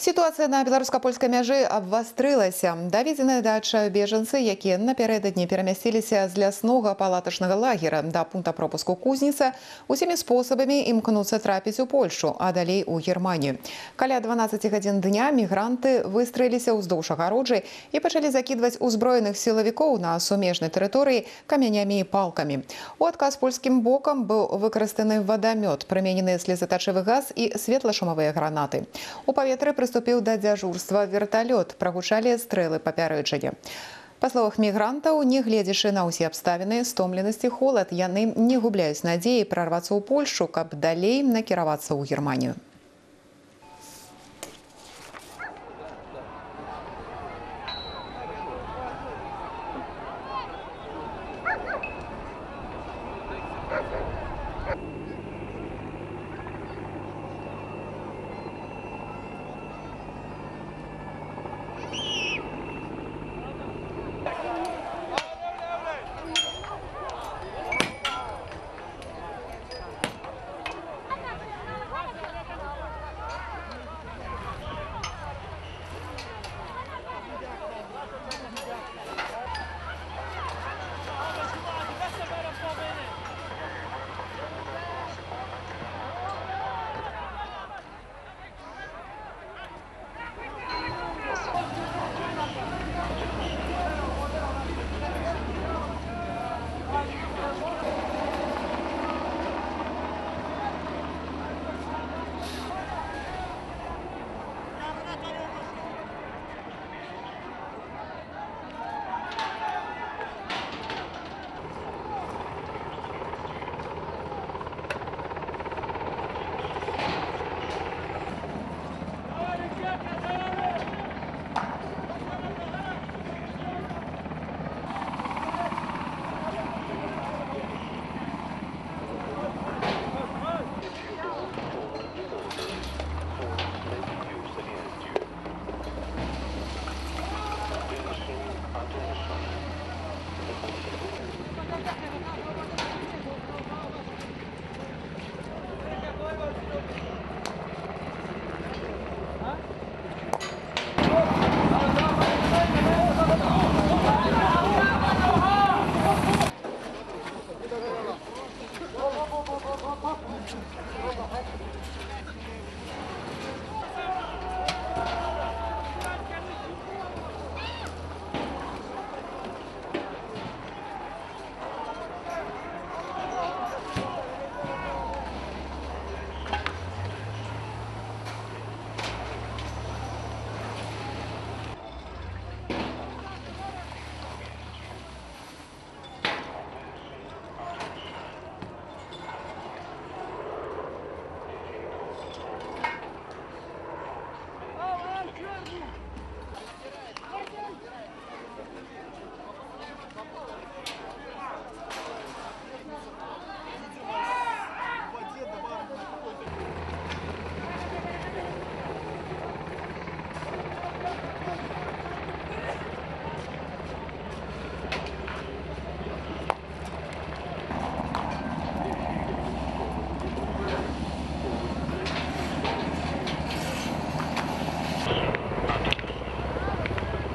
Сітуацыя на беларуска-польскай мяжы абвастрылася. Даведзеныя да адчаю бежанцы, якія напярэдадні перамясціліся з ляснога палатачнага лагера да пункта пропуску Кузніца, усімі спосабамі імкнуцца трапіць у Польшу, а далей у Германію. Каля 12 гадзін дня мігранты выстраіліся ўздоўж агароджы і пачалі закідваць узброеных сілавікоў на сумежнай тэрыторыі камянямі і палкамі. У адказ польскім бокам быў выкарыстаны вадамёт, прыменены слезатачывы газ і светлашумавыя гранаты. У паветры прыступіў да дзяжурства верталёт, прагучалі стрэлы папярэджання. Па словах мігрантаў, нягледзячы на ўсе абставіны, стомленасць і холад, яны не губляюць надзеі прарвацца ў Польшу, каб далей накіравацца ў Германію.